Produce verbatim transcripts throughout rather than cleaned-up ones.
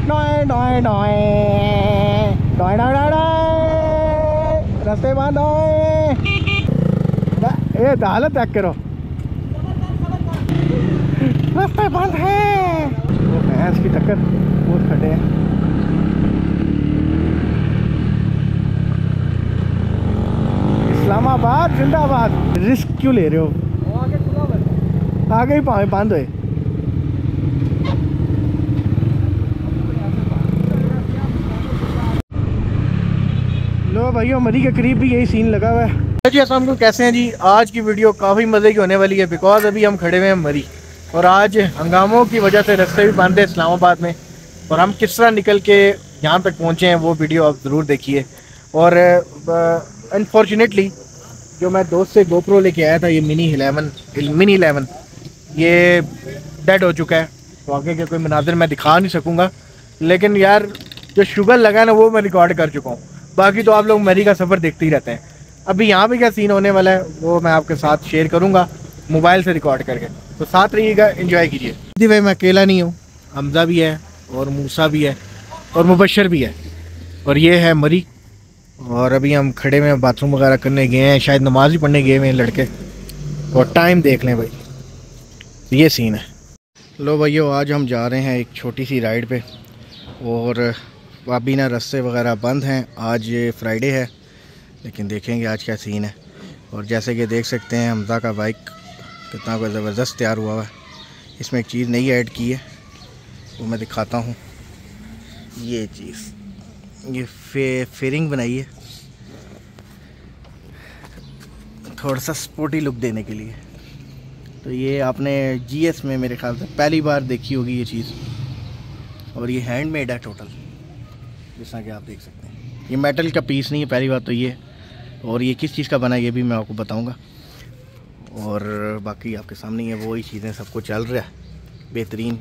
नॉय नॉय नॉय नॉय नॉय नॉय रास्ते बंद ये हालत चेक करो रास्ते बंद है। वो भैंस की टक्कर बहुत खड़े हैं। इस्लामाबाद जिंदाबाद। रिस्क क्यों ले रहे हो? आगे ही पावे बंद हुए। लो भाइयों मरी के करीब भी यही सीन लगा हुआ है। जी अस्सलाम वालेकुम, कैसे हैं जी? आज की वीडियो काफ़ी मज़े की होने वाली है बिकॉज अभी हम खड़े हुए हैं मरी और आज हंगामों की वजह से रास्ते भी बंद है इस्लामाबाद में और हम किस तरह निकल के यहाँ तक पहुँचे हैं वो वीडियो आप ज़रूर देखिए। और अनफॉर्चुनेटली जो मैं दोस्त से गोप्रो लेके आया था ये मिनी इलेवन मिनी इलेवन ये डेड हो चुका है, तो आगे के कोई मनाजिर मैं दिखा नहीं सकूँगा, लेकिन यार जो शुगर लगा है ना वो मैं रिकॉर्ड कर चुका हूँ। बाकी तो आप लोग मरी का सफ़र देखते ही रहते हैं। अभी यहाँ पे क्या सीन होने वाला है वो मैं आपके साथ शेयर करूँगा मोबाइल से रिकॉर्ड करके, तो साथ रहिएगा, एंजॉय कीजिए। जी भाई मैं अकेला नहीं हूँ, हमजा भी है और मूसा भी है और मुबशर भी है और ये है मरी। और अभी हम खड़े में बाथरूम वगैरह करने गए हैं, शायद नमाज ही पढ़ने गए हुए हैं लड़के। और टाइम देख लें भाई, ये सीन है। लो भैया आज हम जा रहे हैं एक छोटी सी राइड पे और अभी ना रास्ते वगैरह बंद हैं। आज ये फ्राइडे है लेकिन देखेंगे आज क्या सीन है। और जैसे कि देख सकते हैं हमजा का बाइक कितना कोई ज़बरदस्त तैयार हुआ हुआ है। इसमें एक चीज़ नई ऐड की है वो मैं दिखाता हूँ। ये चीज़ ये फे, फेरिंग बनाई है थोड़ा सा स्पोर्टी लुक देने के लिए। तो ये आपने जीएस में मेरे ख्याल से पहली बार देखी होगी ये चीज़ और ये हैंडमेड है टोटल, जैसा कि आप देख सकते हैं। ये मेटल का पीस नहीं है पहली बात तो ये, और ये किस चीज़ का बना है ये भी मैं आपको बताऊंगा। और बाकी आपके सामने है वही चीज़ें, सब कुछ चल रहा है बेहतरीन।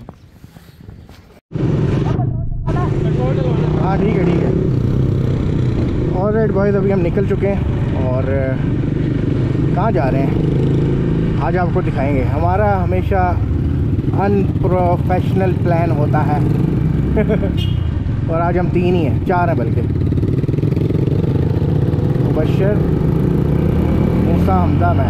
हाँ ठीक है ठीक है। और रेड बॉयज़ अभी हम निकल चुके हैं और कहाँ जा रहे हैं आज आपको दिखाएंगे। हमारा हमेशा अनप्रोफेशनल प्लान होता है और आज हम तीन ही हैं, चार हैं बल्कि, मुबशर मूसा हमजा मैं।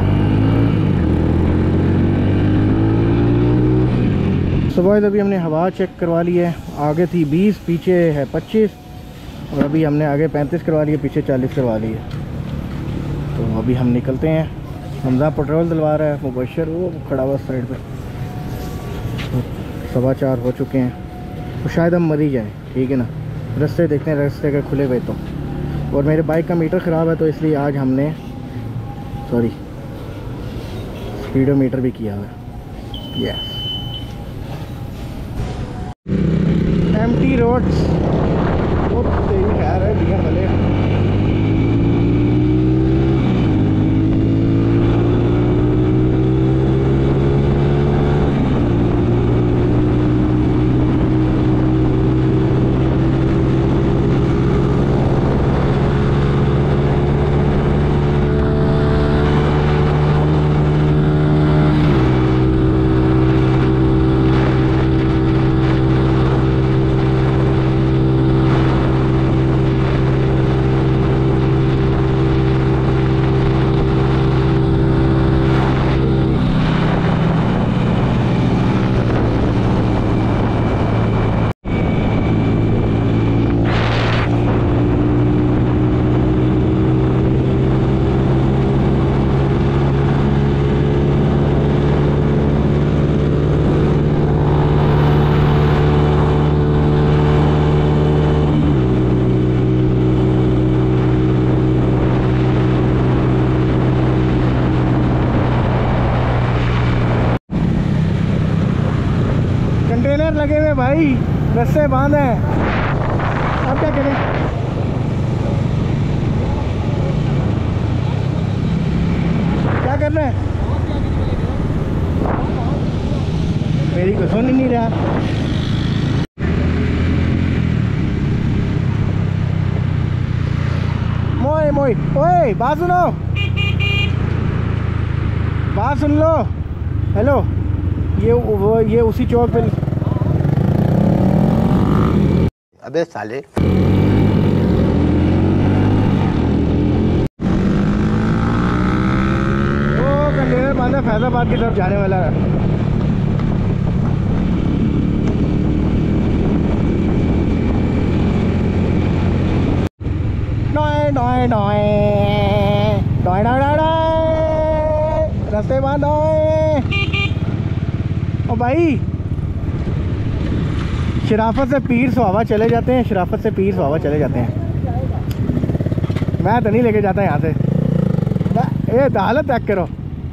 सुबह अभी हमने हवा चेक करवा ली है, आगे थी बीस पीछे है पच्चीस और अभी हमने आगे पैंतीस करवा ली है पीछे चालीस करवा ली है। तो अभी हम निकलते हैं। हमजा पेट्रोल दिलवा रहा है, मुबशर वो खड़ा हुआ साइड पे। तो सवा चार हो चुके हैं तो शायद हम मरी जाएँ, ठीक है ना। रास्ते देखते हैं, रास्ते अगर खुले हुए तो। और मेरे बाइक का मीटर ख़राब है तो इसलिए आज हमने सॉरी स्पीडोमीटर भी किया हुआ है। यस एम्प्टी रोड्स बहुत तेज़ी खैर है बिना भले। कंटेनर लगे हुए भाई, रस्से बांध हैं, अब क्या करें। क्या करना है मेरी को सुन ही नहीं रहा। मोए मोए ओए बात सुनो, बात सुन लो। हेलो ये वो ये उसी चौक पे अबे साले। वो कंटेनर बांधा फैजाबाद की तरफ जाने वाला है। नॉय नॉय नॉय नॉय नॉय नॉय रास्ते बंद नॉय। ओ भाई शराफत से पीर सुहावा चले जाते हैं, शराफत से पीर सुहावा चले जाते हैं। मैं तो नहीं लेके जाता यहाँ से। ये तो हालत चेक करो।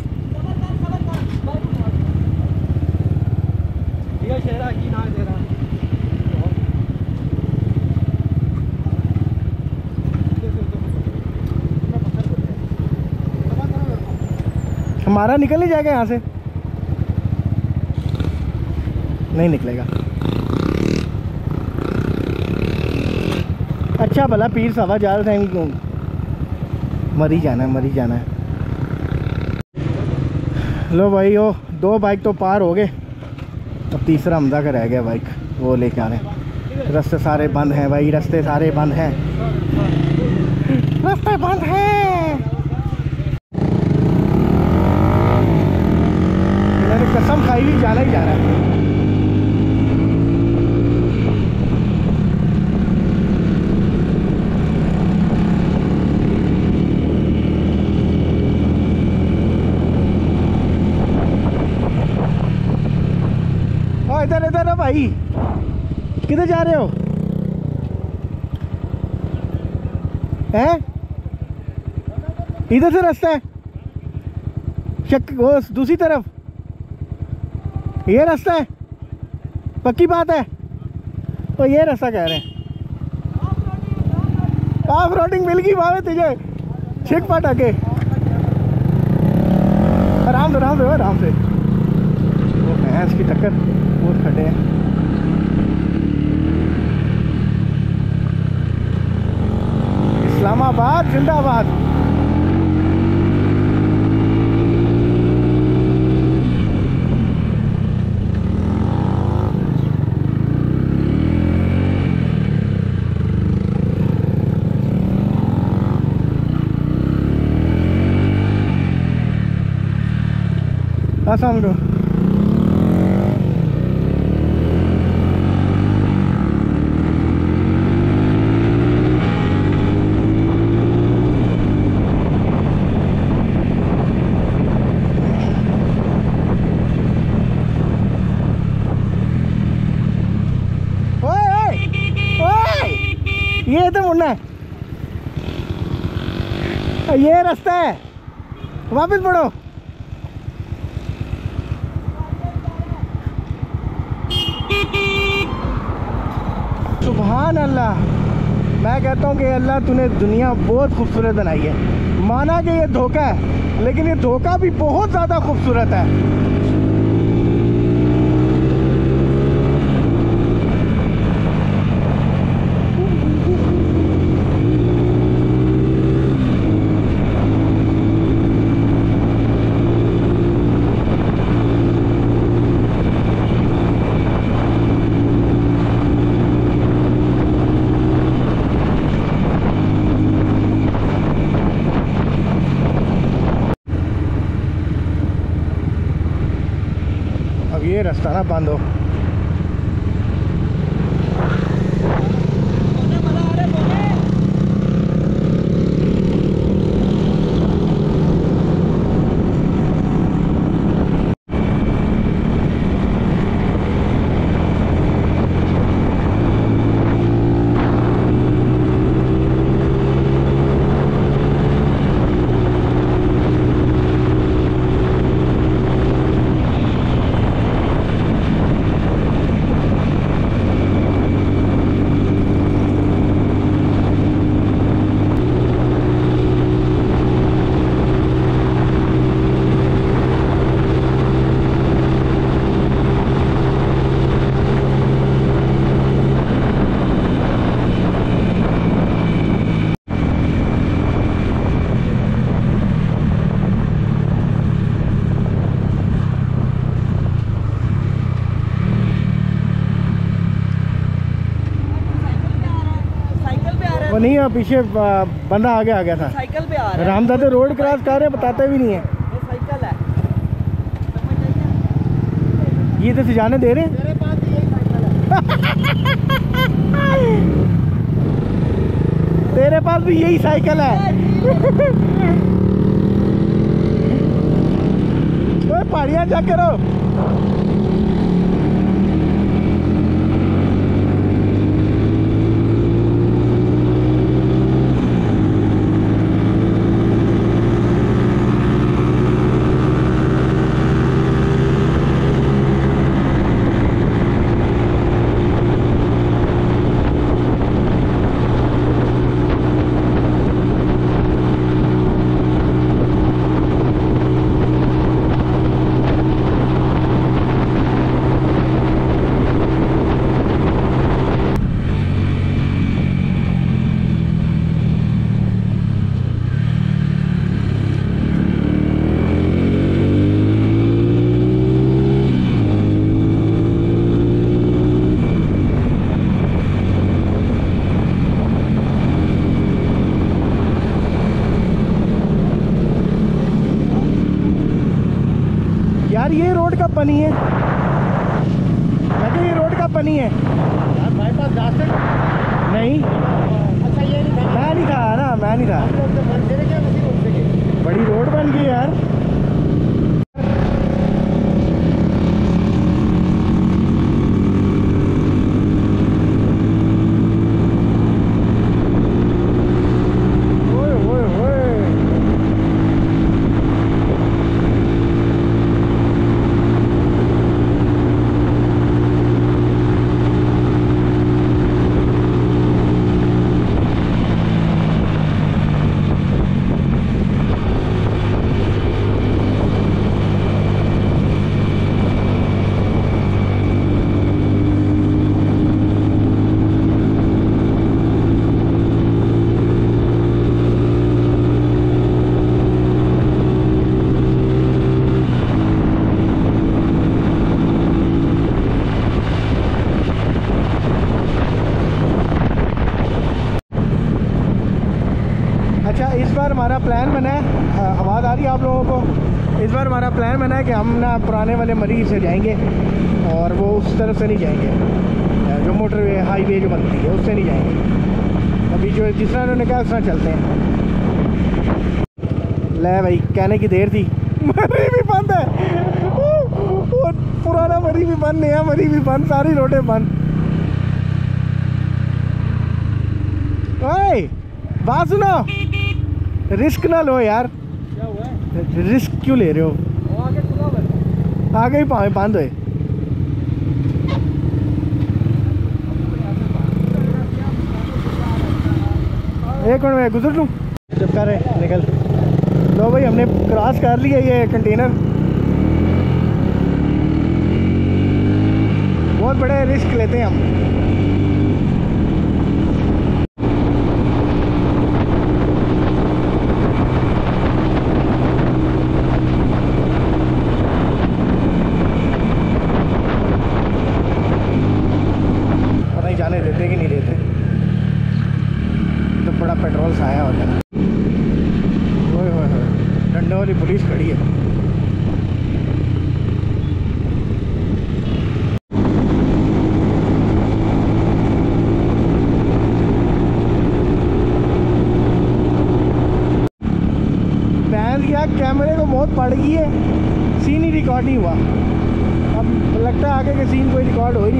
हमारा निकल नहीं जाएगा यहाँ से? नहीं निकलेगा। अच्छा भला पीर सवा जा रहे थे, मरी जाना है मरी जाना है। लो भाई ओ दो बाइक तो पार हो गए, अब तीसरा हमदा का रह गया बाइक, वो लेके आ रहे हैं। रास्ते सारे बंद हैं भाई, रास्ते सारे बंद हैं, रास्ते बंद हैं। मैंने कसम खाई हुई जाना ही जा रहा है। इधर इधर है भाई, किधर जा रहे हो? हैं इधर से रास्ता है शक, वो दूसरी तरफ ये रास्ता है, पक्की बात है? तो ये रास्ता कह रहे हैं। ऑफ रोडिंग मिल गई भावे तुझे, छिक पटा के आराम से आराम से आराम से। वो भैंस की टक्कर बहुत खड़े हैं। इस्लामाबाद जिंदाबाद। अस्सलाम वालेकुम। ये तो मुड़ना है, ये रास्ता है, वापस बढ़ो। सुभान अल्लाह। मैं कहता हूँ कि अल्लाह तूने दुनिया बहुत खूबसूरत बनाई है। माना कि ये धोखा है, लेकिन ये धोखा भी बहुत ज़्यादा खूबसूरत है। ये रास्ता ना बंद हो। नहीं है, पीछे बंदा आगे आ गया था, साइकिल पे आ रहा है। रामदादे रोड क्रॉस कर रहे हैं, बताते भी नहीं है। ये साइकिल है, ये तो जाने दे रहे हैं। मेरे पास भी यही साइकिल है। तेरे पास भी यही साइकिल है। पहाड़ियाँ जा करो। यार ये रोड कब बनी है? ये रोड कब बनी है यार? बाईपास जा सकते नहीं। अच्छा ये नहीं था, मैं नहीं था ना, मैं नहीं था। बड़ी रोड बन गई यार। अच्छा, इस बार हमारा प्लान बना है, आवाज़ आ रही है आप लोगों को? इस बार हमारा प्लान बना है कि हम ना पुराने वाले मरीज से जाएंगे और वो उस तरफ से नहीं जाएंगे, जो मोटरवे हाईवे जो बनती है उससे नहीं जाएंगे। अभी जो जिस तरह उन्होंने कहा उस तरह चलते हैं। ले भाई, कहने की देर थी। मरी भी बंद है, वो पुराना मरी भी बंद, नया मरी भी बंद, सारी रोडें बंद। ओए बात सुनो, रिस्क ना लो यार। क्या हुआ है? रिस्क क्यों ले रहे हो? आगे खुला है, आगे ही पाए बंद हुए। एक मिनट में गुजर लूँ, चुप कर रहे, निकल लो भाई। हमने क्रॉस कर लिया ये कंटेनर। बहुत बड़े रिस्क लेते हैं हम। जाने देते कि नहीं देते, तो बड़ा पेट्रोल सा आया होता है। ओए होए होए, डंडे वाली पुलिस खड़ी है। बैन या कैमरे को मौत पड़ गई है, सीन ही रिकॉर्ड नहीं हुआ। अब लगता है आगे के सीन कोई रिकॉर्ड हो ही नहीं।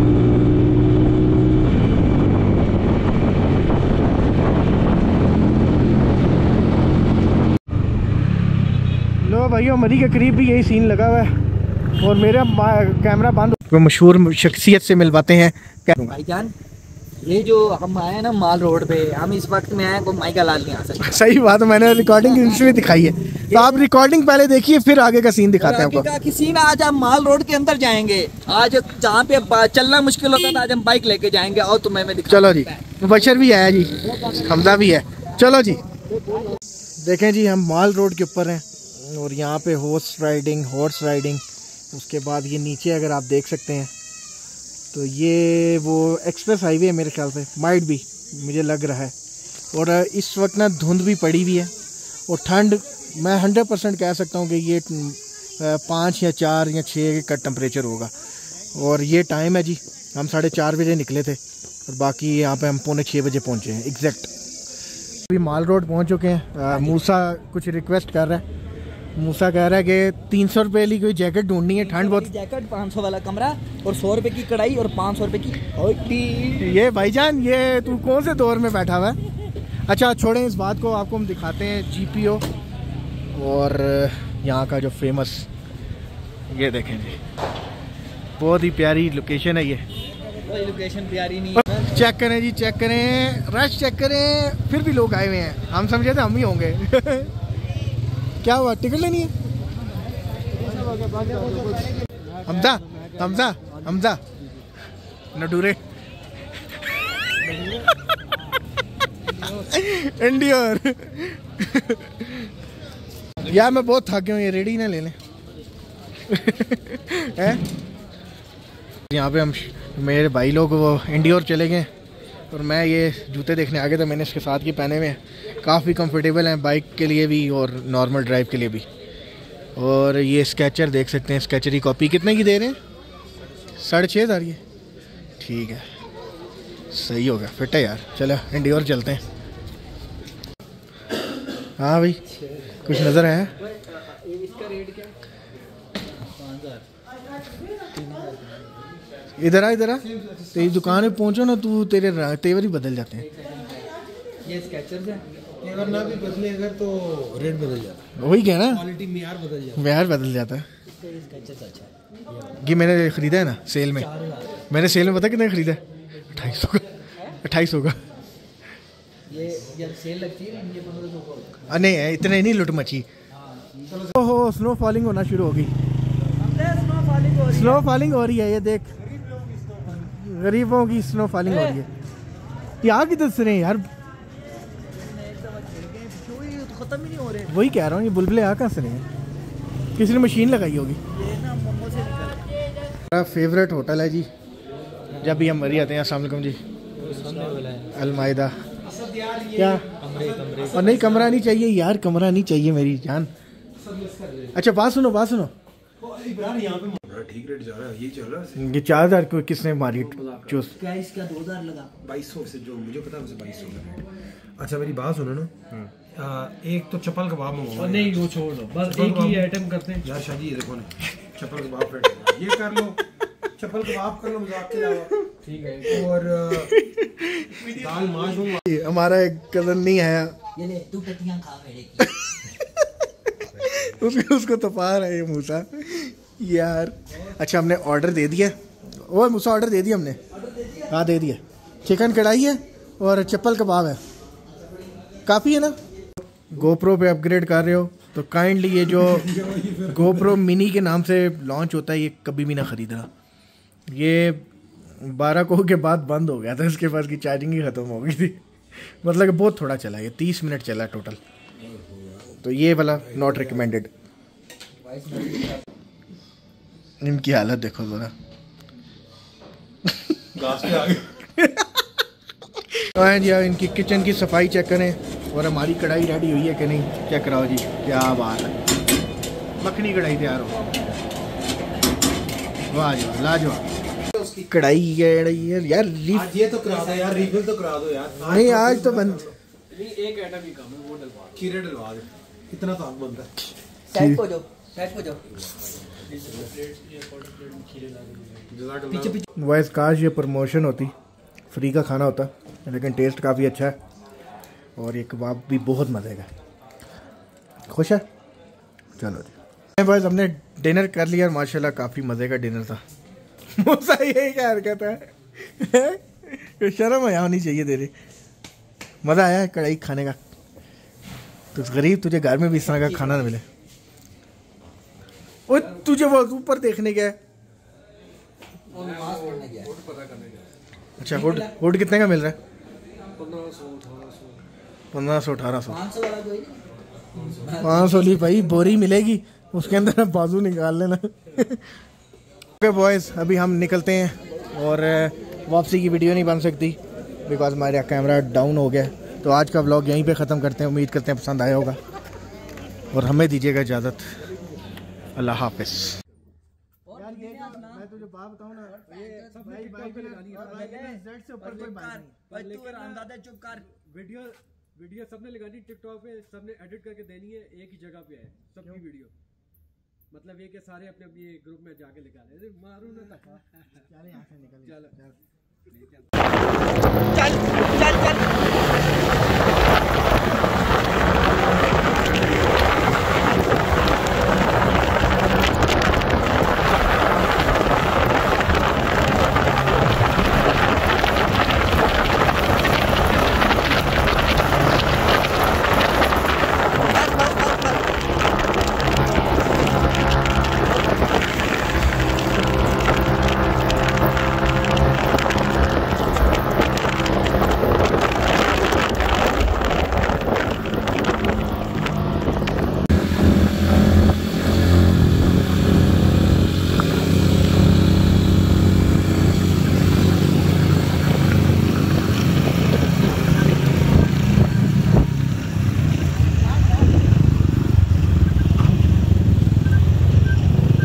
लो भाइयों, मरी के करीब भी यही सीन लगा हुआ है और मेरा कैमरा बंद। मशहूर शख्सियत से मिलवाते हैं भाईजान। ये जो हम आए ना माल रोड पे, हम इस वक्त में आए, को माइका लाल नहीं आ सकता। सही बात है, मैंने रिकॉर्डिंग इसलिए दिखाई है, तो आप रिकॉर्डिंग पहले देखिए फिर आगे का सीन दिखाते हैं आपको। कि सीन आज हम माल रोड के अंदर जाएंगे, आज जहाँ पे चलना मुश्किल होता था आज हम बाइक लेके जाएंगे। और तुम्हें मैं दिखा। चलो जी, बशर भी आया जी, हमजा भी है। चलो जी, देखें जी, हम माल रोड के ऊपर हैं और यहाँ पे हॉर्स राइडिंग हॉर्स राइडिंग उसके बाद ये नीचे अगर आप देख सकते हैं तो ये वो एक्सप्रेस हाईवे है मेरे ख्याल से, माइट भी मुझे लग रहा है। और इस वक्त ना धुंध भी पड़ी हुई है और ठंड मैं हंड्रेड परसेंट कह सकता हूँ कि ये पाँच या चार या छः का टेम्परेचर होगा। और ये टाइम है जी, हम साढ़े चार बजे निकले थे और बाकी यहाँ पे हम पौने छः बजे पहुँचे हैं एग्जैक्ट। अभी माल रोड पहुँच चुके हैं। मूसा कुछ रिक्वेस्ट कर रहा है। मूसा कह रहा है कि तीन सौ रुपये की कोई जैकेट ढूंढनी है, ठंड बहुत। जैकेट पाँच सौ वाला कमरा और सौ रुपये की कढ़ाई और पाँच सौ रुपये की। ये भाईजान, ये तू कौन से दौर में बैठा हुआ है? अच्छा छोड़ें इस बात को, आपको हम दिखाते हैं जी पी ओ और यहाँ का जो फेमस, ये देखें जी, बहुत ही प्यारी लोकेशन है ये। कोई लोकेशन प्यारी नहीं है। चेक करें जी, चेक करें, रश चेक करें, फिर भी लोग आए हुए हैं। हम समझे थे हम ही होंगे। क्या हुआ, टिकट लेनी है? हमजा हमजा हमजा नडूरे इंडियर। यार मैं बहुत थक गया हूँ, ये रेडी ना ले लें। यहाँ पे हम मेरे भाई लोग वो इंडियोर चले गए और मैं ये जूते देखने आ गया था। मैंने इसके साथ ये पहने हुए हैं, काफ़ी कंफर्टेबल हैं बाइक के लिए भी और नॉर्मल ड्राइव के लिए भी। और ये स्केचर देख सकते हैं, स्केचर की कॉपी कितने की दे रहे हैं? साढ़े छः हज़ार की। ठीक है, सही हो गया, फिट है यार। चलो इंडियोर चलते हैं। हाँ भाई, कुछ नज़र आया? इसका रेट क्या? इधर आ, इधर आ, तेरी दुकान पे पहुंचो ना तू, तेरे तेवर ही बदल जाते हैं। ये स्केचर्स है, तेवर ना भी बदले अगर तो रेट बदल जाता है। वही क्या ना, क्वालिटी मियार बदल जाता है। मियार बदल जाता है। ये स्केचर्स अच्छा है। ये मैंने ख़रीदा है ना सेल में, मैंने सेल में पता कितने ख़रीदा है? अट्ठाईस सौ का। अट्ठाईस सौ का। ये जब सेल लगती है ना, ये पंद्रह सौ का। नहीं इतने नहीं, लुट मची। ओहो, स्नो फॉलिंग होना शुरू हो गई। स्नो फॉलिंग हो रही है। स्नो फॉलिंग हो रही है, ये देख, गरीबों की स्नो फॉलिंग हो रही है। यहाँ की दस रहे हैं यार, खत्म ही नहीं हो रहे। वही कह रहा हूँ, ये बुलबुले यहाँ कहाँ से रहे हैं? किसी ने मशीन लगाई होगी। ये ना मोमो से निकल। मेरा फेवरेट होटल है जी, जब भी हम मरी आते हैं। अस्सलाम वालेकुम जी। अलमाइदा क्या? और नहीं, कमरा नहीं चाहिए यार, कमरा नहीं चाहिए मेरी जान। अच्छा बात सुनो, बात सुनो, ठीक रेट जा रहा है, ये चल रहा है। ये चार हजार को किसने मारी? चूस क्या इसका दो हजार लगा? बाईस सौ से जो मुझे पता है उसे बाईस सौ का रेट। अच्छा मेरी बात सुनो ना, आ, एक तो चप्पल कबाब मंगवाओ। नहीं वो छोड़ दो, बस एक ही आइटम करते हैं यार। शादी ये देखो ना, चप्पल कबाब फिट ये कर लो, चप्पल कबाब कर लो मजाक के अलावा, ठीक है। और दाल माश मंगवा। हमारा एक कजन नहीं आया, ये ले तू टटियां खा मेरे की। उसको उसको तो पा रहा है ये मूसा यार। अच्छा हमने ऑर्डर दे दिया, और मूसा ऑर्डर दे दिया हमने। हाँ दे दिया। चिकन कढ़ाई है और चप्पल कबाब है, काफ़ी है ना। गोप्रो पे अपग्रेड कर रहे हो तो काइंडली ये जो गोप्रो मिनी के नाम से लॉन्च होता है, ये कभी भी ना ख़रीदना। ये बारह को के बाद बंद हो गया था, इसके पास की चार्जिंग ही ख़त्म हो गई थी। मतलब कि बहुत थोड़ा चला, ये तीस मिनट चला टोटल। तो ये वाला नॉट रिकमेंडेड। इनकी हालत देखो ज़रा। जी आप इनकी किचन की सफाई चेक करें और हमारी कढ़ाई रेडी हुई है कि नहीं चेक कराओ जी। क्या बात है, मखनी कढ़ाई तैयार हो। वाह जी वाह, लाजवाब कढ़ाई है यार। आज ये तो करा दो यार, रिफिल तो करा दो यार। नहीं आज तो बंद, एक आइटम ही कम है, वो डलवा खीरे डलवा दे, कितना तो आग बनता है। सेट हो जाओ, सेट हो जाओ। पीछे पीछे वॉइस काश ये प्रमोशन होती, फ्री का खाना होता, लेकिन टेस्ट काफ़ी अच्छा है और ये कबाब भी बहुत मज़े का। खुश है? चलो जी बॉयज़, हमने डिनर कर लिया माशाल्लाह, काफ़ी मज़े का डिनर था। मूसा यही क्या हरकत है, शर्म आया होनी चाहिए तेरी। मज़ा आया कढ़ाई खाने का? तो गरीब तुझे घर में भी इस तरह का खाना ना मिले। ओ तुझे वो ऊपर देखने गया? अच्छा हुड हुड कितने का मिल रहा है? पंद्रह सौ अठारह सौ पाँच सौ ली भाई, बोरी मिलेगी उसके अंदर बाजू निकाल लेना। ओके बॉयज़, अभी हम निकलते हैं और वापसी की वीडियो नहीं बन सकती बिकॉज हमारा कैमरा डाउन हो गया। तो आज का व्लॉग यहीं पे ख़त्म करते हैं। उम्मीद करते हैं पसंद आया होगा और हमें दीजिएगा इजाज़त। अल्लाह हाफिज़। यार ये मैं तुझे बात बताऊं ना, ये भाई भाई पे जेड से ऊपर कोई बात नहीं। भाई तू अंदाजा चुप कर। वीडियो वीडियो सबने लगानी टिकटॉक पे, सबने एडिट करके देनी है, एक ही जगह पे है सबकी वीडियो। मतलब ये कि सारे अपने अपने ग्रुप में जाके निकाले। मारू ना तक चल यहाँ से निकल। चल चल चल।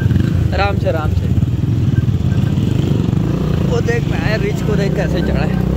आराम से आराम से। वो देख मैं रिच को देख कैसे चढ़ा है।